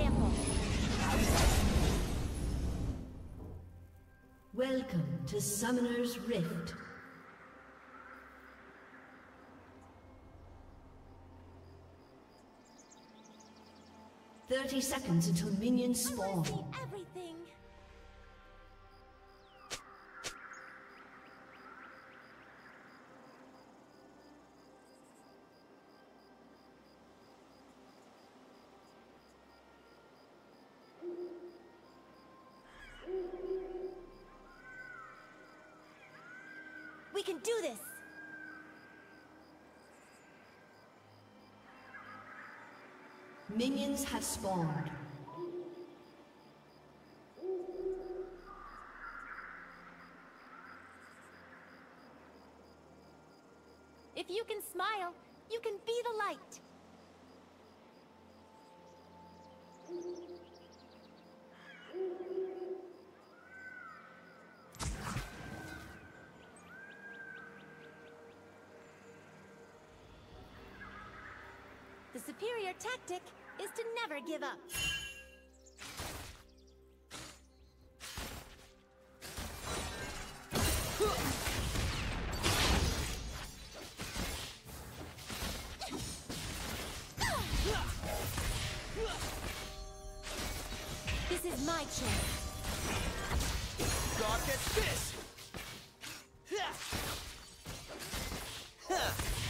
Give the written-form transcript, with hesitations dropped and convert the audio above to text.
example. Welcome to Summoner's Rift. "30 seconds until minions spawn. I want to see everything. We can do this! Minions have spawned. If you can smile, you can be the light. The superior tactic is to never give up. This is my chance. God gets this!